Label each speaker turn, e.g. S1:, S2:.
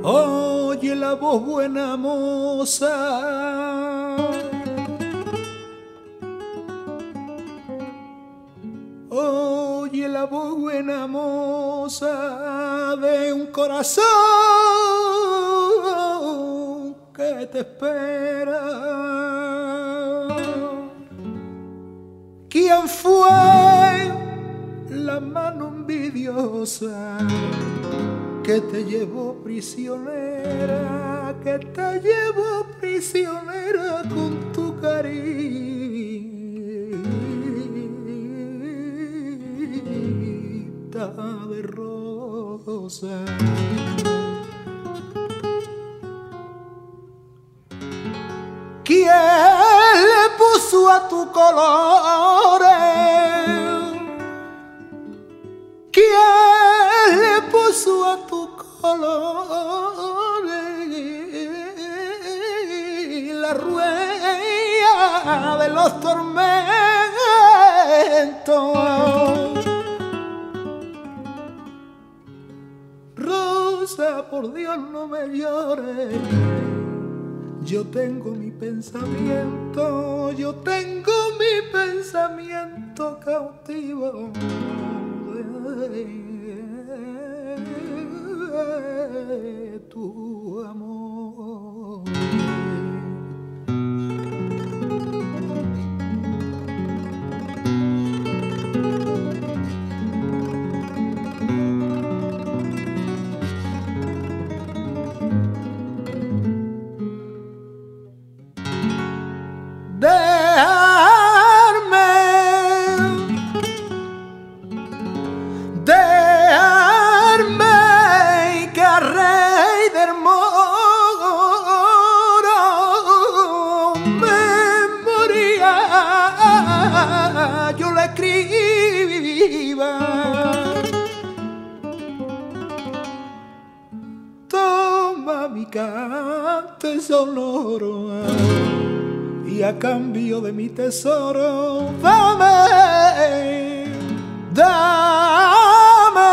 S1: Oye la voz buena moza, oye la voz buena moza de un corazón que te espera. ¿Quién fue la mano envidiosa que te llevó prisionera, que te llevó prisionera con tu carita de rosa? ¿Quién le puso a tu colores? ¿Quién le puso a tu colores la rueda de los tormentos? Rosa, por Dios no me llores. Yo tengo mi pensamiento, yo tengo mi pensamiento cautivo de tu amor. Dejarme que a rey del moro me moría, yo le escriba. Toma mi cante sonoro y a cambio de mi tesoro dame, dame